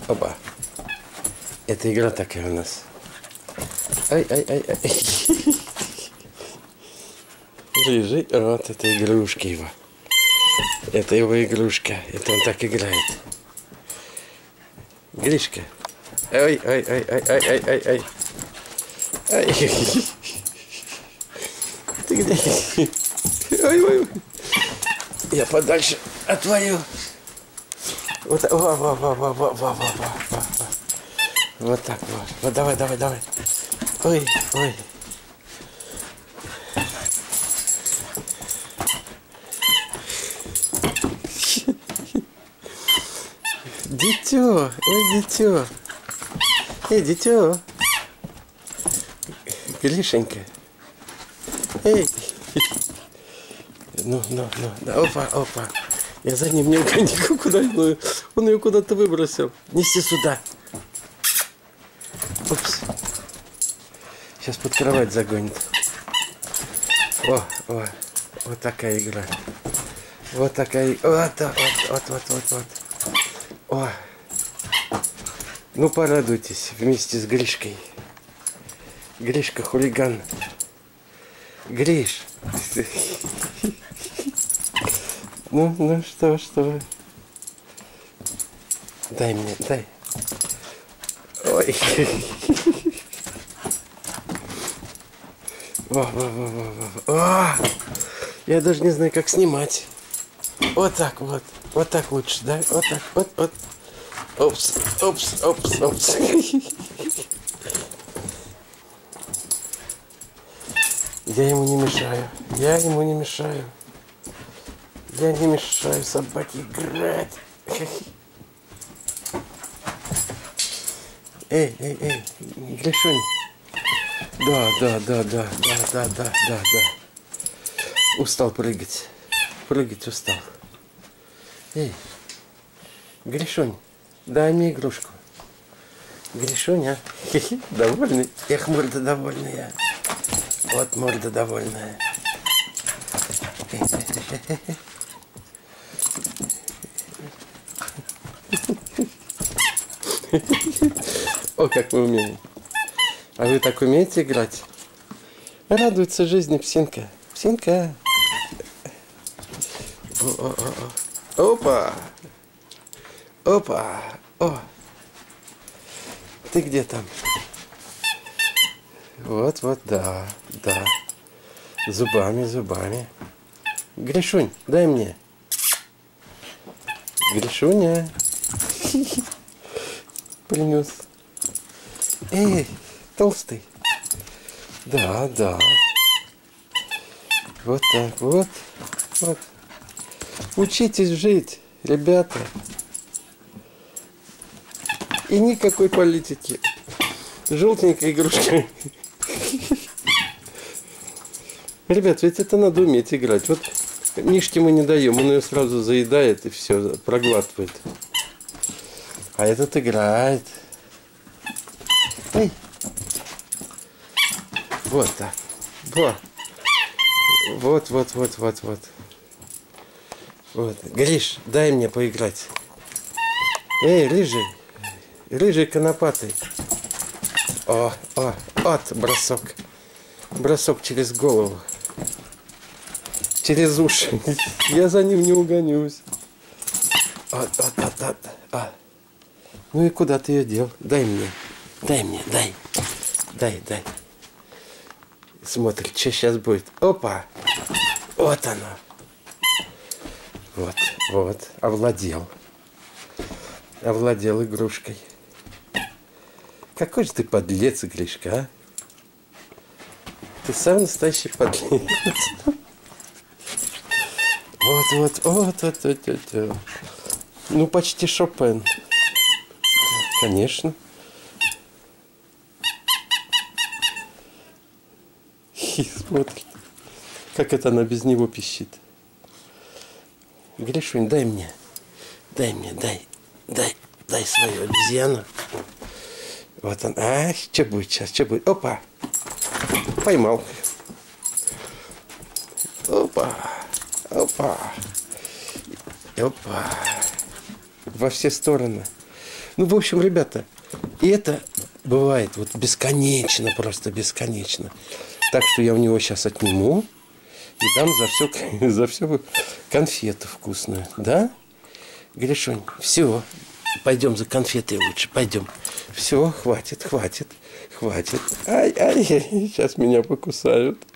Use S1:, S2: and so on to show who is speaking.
S1: Опа. Это игра такая у нас. Ай. Лежи. Вот это игрушка его. Это его игрушка. Это он так играет. Гришка. Ай. Ты где? Ой. Я подальше отворю. Вот, во. Вот так вот. Вот давай. Ой. Дитё, ой, дитё. Эй, дитё. Гришенька. Эй. Ну. Да, опа. Я за ним не угоню, куда он ее куда-то выбросил. Неси сюда. Упс. Сейчас под кровать загонит. О. Вот такая игра. Вот такая. Вот. О. Ну, порадуйтесь вместе с Гришкой. Гришка хулиган. Гриш. Ну что? Дай мне. Ой. Во. Я даже не знаю, как снимать. Вот так вот. Вот так лучше, да? Вот так. Вот. Опс. Я ему не мешаю. Я не мешаю собаке играть. Эй, Гришунь. Да. Устал прыгать. Прыгать устал. Эй, Гришунь, дай мне игрушку. Гришуня. Довольный? Эх, морда довольная. Вот морда довольная. О, как мы умеем. А вы так умеете играть? Радуется жизни псинка. Псинка. Опа. О. Ты где там? Вот, да. Зубами. Гришунь, дай мне. Гришуня. Принес. Эй, толстый. Да. Вот так вот. Учитесь жить, ребята. И никакой политики. Желтенькая игрушка. Ребят, ведь это надо уметь играть. Вот Мишке мы не даем, он ее сразу заедает и все, проглатывает. А этот играет. Эй. Вот так. Вот. Гриш, дай мне поиграть. Эй, рыжий конопатый. Бросок. Бросок через голову. Через уши. Я за ним не угонюсь. Ну и куда ты ее дел? Дай мне. Дай. Смотрит, что сейчас будет. Опа. Вот оно. Вот. Овладел игрушкой. Какой же ты подлец, Гришка, а? Ты сам настоящий подлец. Вот. Ну, почти Шопен. Конечно. Смотри, как это она без него пищит. Гришунь, дай мне. Дай свою обезьяну. Вот он. Что будет сейчас? Опа. Поймал. Опа. Во все стороны. Ну, в общем, ребята, и это бывает вот бесконечно, просто бесконечно. Так что я у него сейчас отниму и дам за все конфету вкусную, да? Гришунь, все, пойдем за конфетой лучше, пойдем. Все, хватит. Ай, сейчас меня покусают.